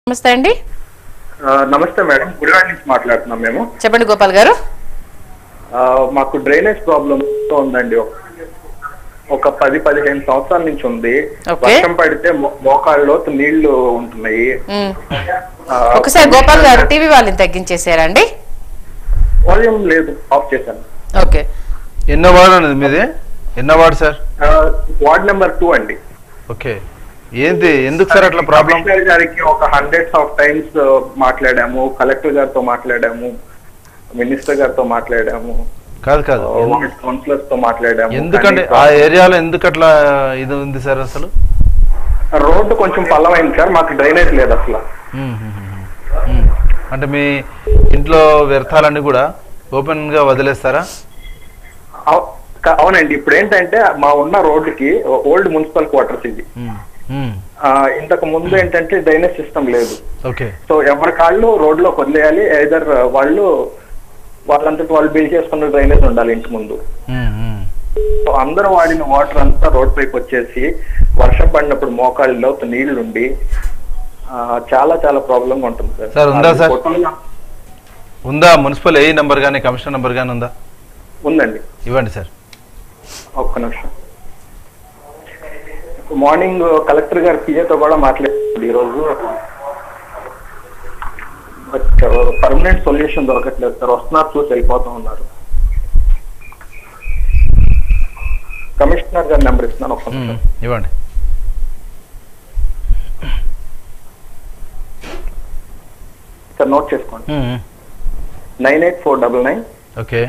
నమస్తే అండి. నమస్తే మేడం, గుడివాడ నుంచి మాట్లాడుతున్నాం మేము. చెప్పండి గోపాల్ గారు. మాకు డ్రైనేజ్ ప్రాబ్లం ఉందండి. ఒక 10-15 సంవత్సరాల నుంచి ఉంది. వర్షం పడితే మోకాళ్ళలో నీళ్లు ఉంటున్నాయి. ఒకసారి గోపాల్ గారు టీవీ వాళ్ళని తగ్గించేసారండి. వాల్యూమ్ లేదు, ఆఫ్ చేశాను. ఓకే, ఎన్నో వార్డు అనేది మీది? ఎన్నో వార్డు సార్? వార్డ్ నెంబర్ 2 అండి. ఓకే, ఏంటి ఎందుకు సార్ అట్లా ప్రాబ్లం? కమిషనర్ గారికి ఒక hundreds of times మాట్లాడాము, కలెక్టర్ గారితో మాట్లాడాము, మినిస్టర్ గారితో మాట్లాడాము, కాదు కౌన్సిలర్స్ తో మాట్లాడాము. ఎందుకంటే ఆ ఏరియాలో ఎందుకు అట్లా ఇది ఉంది సార్? అసలు రోడ్డు కొంచెం పల్లమైంది సార్, మాకు డ్రైనేజ్ లేదు అసలు. అంటే మీ ఇంట్లో వ్యర్థాలన్నీ కూడా ఓపెన్ గా వదిలేస్తారా? అవునండి. ఇప్పుడు ఏంటంటే మా ఉన్న రోడ్డుకి ఓల్డ్ మున్సిపల్ క్వార్టర్స్ ఇది. ఇంతకు ముందు ఏంటంటే డ్రైనేజ్ సిస్టమ్ లేదు. సో ఎవరి కాళ్ళు రోడ్ లో వదిలేయాలి, ఐదర్ వాళ్ళంతటి వాళ్ళు బిల్ చేసుకున్న డ్రైనేజ్ ఉండాలి ఇంటి ముందు. సో అందరూ వాడిన వాటర్ అంతా రోడ్ పైకి వచ్చేసి వర్షం పడినప్పుడు మోకాళ్ళలో నీళ్లుండి చాలా చాలా ప్రాబ్లం ఉంటుంది సార్. ఉందా సార్? ఉందా మున్సిపల్ ఏ నంబర్ గానీ కమిషనర్ నంబర్ గానీ ఉందా? ఉందండి, ఇవ్వండి సార్. ఒక్క నిమిషం. మార్నింగ్ కలెక్టర్ గారి పిఏతో కూడా మాట్లాడారు ఈరోజు. పర్మనెంట్ సొల్యూషన్ దొరకట్లేదు సార్, వస్తున్నారు చూసి వెళ్ళిపోతూ ఉన్నారు. కమిషనర్ గారి నెంబర్ ఇస్తున్నాను, ఒక్క నిమిషం ఇవ్వండి. సార్ నోట్ చేసుకోండి. 9849905821. ఓకే,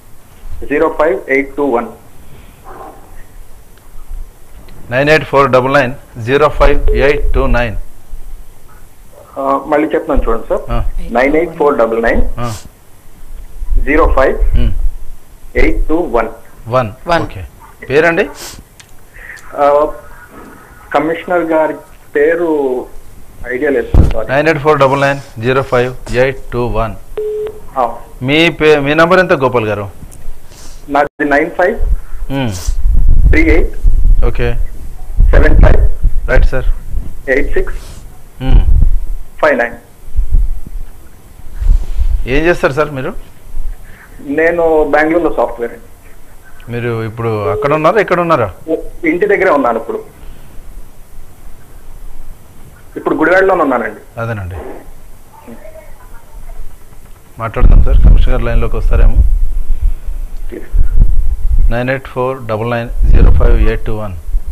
9849905829. మళ్ళీ చెప్తున్నాను చూడండి సార్. 9849905821. ఓకే, పేరండి? కమిషనర్ గారి పేరు ఐడియా లేదు. 9849905821. మీ నంబర్ ఎంత గోపాల్ గారు? నాది 9538. ఓకే, 75. Right sir. 8659. ఏం చేస్తారు సార్ మీరు? నేను బెంగళూరులో సాఫ్ట్వేర్ అండి. మీరు ఇప్పుడు అక్కడ ఉన్నారా, ఇక్కడ ఉన్నారా? ఇంటి దగ్గరే ఉన్నాను ఇప్పుడు గుడివాడలోనే ఉన్నానండి. అదేనండి, మాట్లాడదాం సార్. కమిషనర్ గారు లైన్లోకి వస్తారేమో. 9849905821.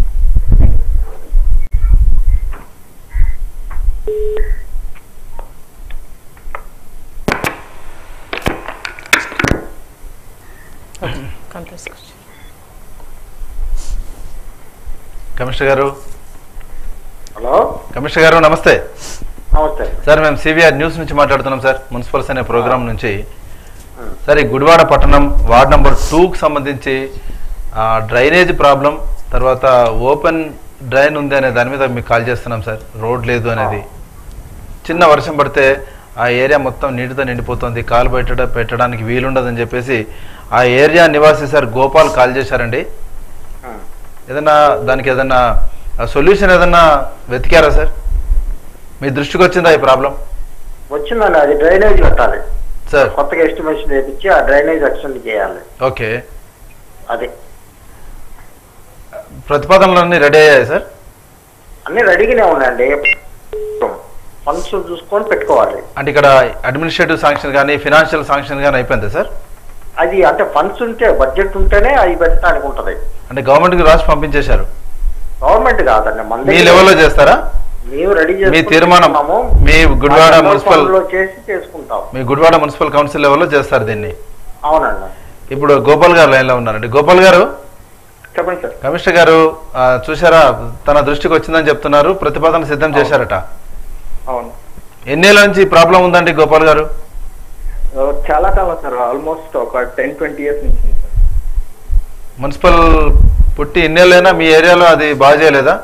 కమిషనర్ గారు. హలో కమిషనర్ గారు, నమస్తే. నమస్తే సార్, మేము సివిఆర్ న్యూస్ నుంచి మాట్లాడుతున్నాం సార్, మున్సిపల్స్ అనే ప్రోగ్రామ్ నుంచి. సార్, ఈ గుడివాడ పట్టణం వార్డ్ నెంబర్ 2కు సంబంధించి డ్రైనేజ్ ప్రాబ్లం, తర్వాత ఓపెన్ డ్రైన్ ఉంది అనే దాని మీద మీకు కాల్ చేస్తున్నాం సార్. రోడ్ లేదు అనేది. చిన్న వర్షం పడితే ఆ ఏరియా మొత్తం నీటితో నిండిపోతుంది, కాలు పెట్టడానికి వీలుండదని చెప్పేసి ఆ ఏరియా నివాసి సార్ గోపాల్ కాల్ చేశారండి. దానికి ఏదన్నా సొల్యూషన్ ఏదన్నా వెతికారా సార్? మీ దృష్టికి వచ్చిందా ఈ ప్రాబ్లం? వచ్చిందండి. అది డ్రైనేజ్ పెట్టాలి సార్, కొత్తగా ఎస్టిమేషన్ వేయించి ఆ డ్రైనేజ్ ఎక్స్టెండ్ చేయాలి. ఓకే, అదే ప్రతిపాదనలు అన్ని రెడీ అయ్యాయి సార్? అన్ని రెడీగానే ఉన్నాయండి. ఫండ్స్ చూసుకొని పెట్టుకోవాలి. అంటే ఇక్కడ అడ్మినిస్ట్రేటివ్ శాంక్షన్ కానీ ఫినాన్షియల్ శాంక్షన్ కానీ అయిపోయింది సార్? అది అంటే ఫండ్స్ ఉంటే, బడ్జెట్ ఉంటేనే అవి పెట్టడానికి ఉంటుంది. అంటే గవర్నమెంట్కి రాసి పంపించేశారు? గవర్నమెంట్ కాదండి, మీ లెవెల్లో చేస్తారా? మేము రెడీ మీ తీర్మానం మీ గుడివాడ మున్సిపల్ చేసి చేసుకుంటాం. మీ గుడివాడ మున్సిపల్ కౌన్సిల్ లెవెల్లో చేస్తారు దీన్ని? అవునండి. ఇప్పుడు గోపాల్ గారు లైన్లో ఉన్నారండి. గోపాల్ గారు చెప్పండి సార్. కమిషనర్ గారు చూసారా, తన దృష్టికి వచ్చిందని చెప్తున్నారు, ప్రతిపాదన సిద్ధం చేశారట. అవును. ఎన్నేళ్ళ నుంచి ప్రాబ్లం ఉందండి గోపాల్ గారు? చాలా కాలం సార్, ఆల్మోస్ట్ ఒక 10-20 years నుంచి. మున్సిపల్ పుట్టి ఎన్నేళ్ళైనా మీ ఏరియాలో అది బాగా చేయలేదా?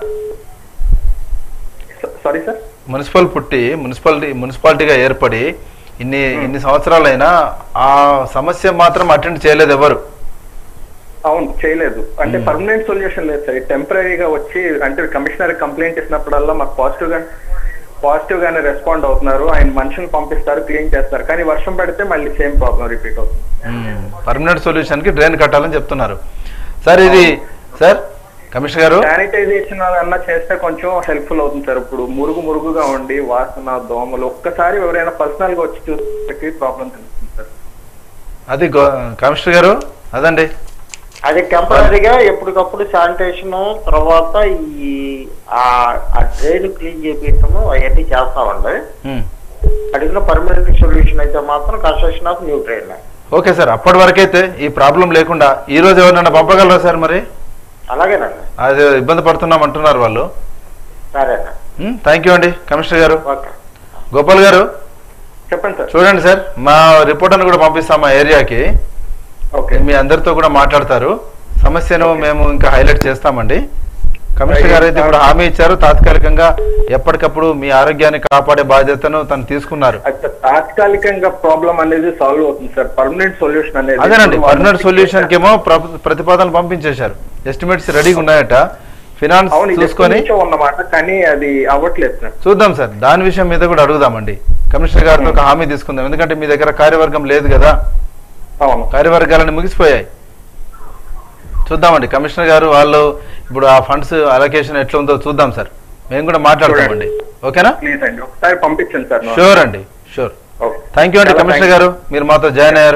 Sorry sir. మున్సిపల్ పుట్టి మున్సిపాలిటీగా ఏర్పడి ఇన్ని సంవత్సరాలైనా ఆ సమస్య మాత్రం అటెండ్ చేయలేదు ఎవరు? అవును, చేయలేదు. అంటే పర్మనెంట్ సొల్యూషన్ లేదు సార్. టెంపరీగా వచ్చి అంటే కమిషనర్ కంప్లైంట్ ఇచ్చినప్పుడల్లా మాకు పాజిటివ్ గా పాజిటివ్ గానే రెస్పాండ్ అవుతున్నారు. ఆయన మనుషులు పంపిస్తారు, క్లీన్ చేస్తారు, కానీ వర్షం పడితే మళ్ళీ సేమ్ ప్రాబ్లం రిపీట్ అవుతుంది. పర్మనెంట్ సొల్యూషన్ కి డ్రైన్ కట్టాలని చెప్తున్నారు సార్. ఇది సార్ కమిషనర్ గారు శానిటైజేషన్ అన్నా చేస్తే కొంచెం హెల్ప్ఫుల్ అవుతుంది సార్. ఇప్పుడు మురుగుగా ఉండి వాసన దోమలు ఒక్కసారి ఎవరైనా పర్సనల్ గా వచ్చి చూస్తే ప్రాబ్లం తెలుస్తుంది సార్. అది కమిషనర్ గారు అదండి, అది టెంపరీగా ఎప్పటికప్పుడు శానిటేషన్, తర్వాత ఈ డ్రైన్ క్లీన్ చేపించడము అవన్నీ చేస్తామండి. అడిగిన పర్మనెంట్ సొల్యూషన్ అయితే మాత్రం construction of new drain. Okay sir, అప్పటి వరకైతే ఈ ప్రాబ్లం లేకుండా ఈ రోజు ఎవరైనా పంపగలరా సార్? మరి అలాగేనండి, అది ఇబ్బంది పడుతున్నాం అంటున్నారు వాళ్ళు. సరేనా, థ్యాంక్ యూ అండి కమిషనర్ గారు. ఓకే గోపాల్ గారు చెప్పండి సార్. చూడండి సార్, మా రిపోర్టర్ని కూడా పంపిస్తాం మా ఏరియాకి. ఓకే, మీ అందరితో కూడా మాట్లాడతారు, సమస్యను మేము ఇంకా హైలైట్ చేస్తామండి. కమిషనర్ గారు అయితే ఇప్పుడు హామీ ఇచ్చారు, తాత్కాలికంగా ఎప్పటికప్పుడు మీ ఆరోగ్యాన్ని కాపాడే బాధ్యతను తను తీసుకున్నారు. తాత్కాలికంగా ప్రాబ్లం అనేది సాల్వ్ అవుతుంది సార్. పర్మనెంట్ సొల్యూషన్ అనేది అదేనండి, పర్మనెంట్ సొల్యూషన్ కేమో ప్రతిపాదనలు పంపించేశారు, ఎస్టిమేట్స్ రెడీగా ఉన్నాయట, ఫినాన్స్ చూసుకొని ఉన్నమాట, కానీ అది అవ్వట్లేదు సార్. చూద్దాం సార్, దాని విషయం మీద కూడా అడుగుదామండి. కమిషనర్ గారితో ఒక హామీ తీసుకుందాం, ఎందుకంటే మీ దగ్గర కార్యవర్గం లేదు కదా, కార్యవర్గాలన్నీ ముగిసిపోయాయి. చూద్దామండి కమిషనర్ గారు వాళ్ళు ఇప్పుడు ఆ ఫండ్స్ అలొకేషన్ ఎట్లా ఉందో చూద్దాం సార్, మేము కూడా మాట్లాడతామండి. ఓకేనా? ప్లీజ్ అండి ఒకసారి పంపించండి సార్. షూర్ అండి, షూర్. థ్యాంక్ యూ అండి కమిషనర్ గారు, మీరు మాతో జాయిన్ అయ్యారు.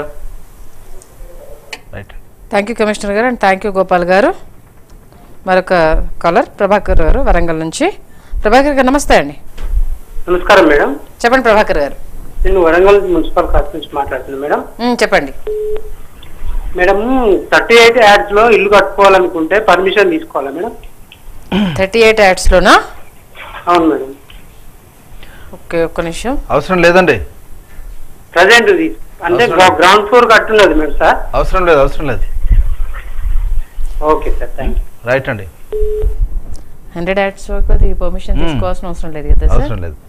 రైట్, థ్యాంక్ యూ కమిషనర్ గారు అండ్ థ్యాంక్ యూ గోపాల్ గారు. మరొక కాలర్ ప్రభాకర్ గారు వరంగల్ నుంచి. ప్రభాకర్ గారు నమస్తే అండి. నమస్కారం మేడం. చెప్పండి ప్రభాకర్ గారు. నేను వరంగల్ మున్సిపల్ కార్పొరేషన్ నుంచి మాట్లాడుతున్నాను మేడం. చెప్పండి మేడం. 38 యాడ్స్ లో ఇల్లు కట్టుకోవాలనుకుంటే పర్మిషన్ తీసుకోవాలా మేడం? 38 యాడ్స్ లోనా? అవును మేడం. ఓకే, ఒక్క నిమిషం. అవసరం లేదండి, ప్రజెంట్ అంటే గ్రౌండ్ ఫ్లోర్ కట్టున్నది మేడం సార్. అవసరం లేదు, అవసరం లేదు. Okay sir, thank you. Right అండి, 100 యాడ్స్ వరకు అది పర్మిషన్ తీసుకోవాల్సిన అవసరం లేదు కదా సార్? అవసరం లేదు.